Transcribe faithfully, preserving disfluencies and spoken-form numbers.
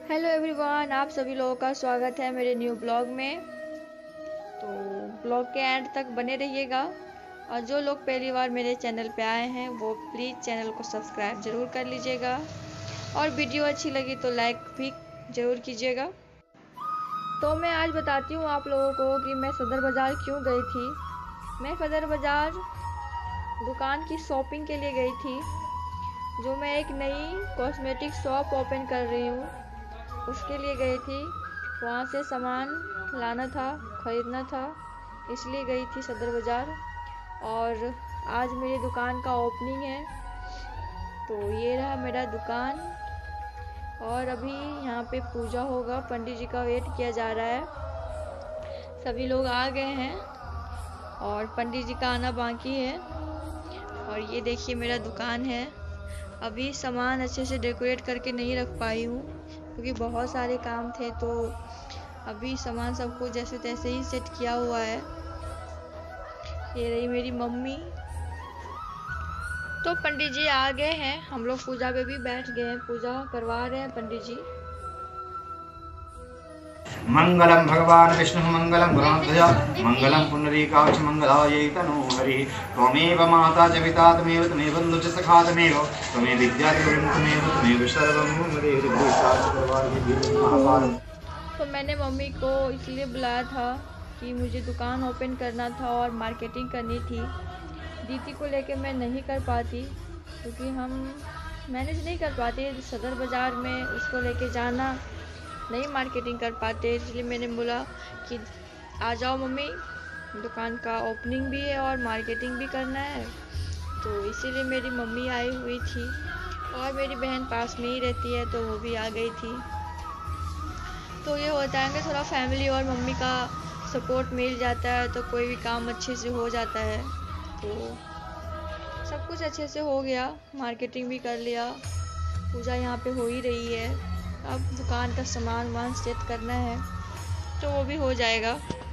Hello everyone, आप सभी लोगों का स्वागत है मेरे न्यू ब्लॉग में। तो ब्लॉग के एंड तक बने रहिएगा और जो लोग पहली बार मेरे चैनल पे आए हैं वो प्लीज़ चैनल को सब्सक्राइब ज़रूर कर लीजिएगा और वीडियो अच्छी लगी तो लाइक भी ज़रूर कीजिएगा। तो मैं आज बताती हूँ आप लोगों को कि मैं सदर बाज़ार क्यों गई थी। मैं सदर बाज़ार दुकान की शॉपिंग के लिए गई थी, जो मैं एक नई कॉस्मेटिक शॉप ओपन कर रही हूँ उसके लिए गई थी। वहाँ से सामान लाना था, ख़रीदना था, इसलिए गई थी सदर बाज़ार। और आज मेरी दुकान का ओपनिंग है। तो ये रहा मेरा दुकान और अभी यहाँ पे पूजा होगा, पंडित जी का वेट किया जा रहा है। सभी लोग आ गए हैं और पंडित जी का आना बाकी है। और ये देखिए मेरा दुकान है। अभी सामान अच्छे से डेकोरेट करके नहीं रख पाई हूँ क्योंकि बहुत सारे काम थे, तो अभी सामान सबको जैसे तैसे ही सेट किया हुआ है। ये रही मेरी मम्मी। तो पंडित जी आ गए हैं, हम लोग पूजा पे भी बैठ गए हैं, पूजा करवा रहे हैं पंडित जी। मंगलम भगवान विष्णु मंगलम गरुड़ध्वज मंगलम पुंडरीकाक्ष मंगलायै तनोहरि। त्वमेव माता च पिता त्वमेव त्वमेव बन्धु च सखा त्वमेव त्वमेव विद्या त्वमेव त्वमेव सर्वं मम देहि भूषाच परवार्य। तो मैंने मम्मी को इसलिए बुलाया था कि मुझे दुकान ओपन करना था और मार्केटिंग करनी थी। दीदी को लेके मैं नहीं कर पाती क्योंकि हम मैनेज नहीं कर पाते सदर बाज़ार में, उसको लेके जाना नहीं मार्केटिंग कर पाते। इसलिए मैंने बोला कि आ जाओ मम्मी, दुकान का ओपनिंग भी है और मार्केटिंग भी करना है। तो इसीलिए मेरी मम्मी आई हुई थी और मेरी बहन पास में ही रहती है तो वो भी आ गई थी। तो ये होता है कि थोड़ा फैमिली और मम्मी का सपोर्ट मिल जाता है तो कोई भी काम अच्छे से हो जाता है। तो सब कुछ अच्छे से हो गया, मार्केटिंग भी कर लिया, पूजा यहाँ पे हो ही रही है। अब दुकान का सामान वामान सेट करना है तो वो भी हो जाएगा।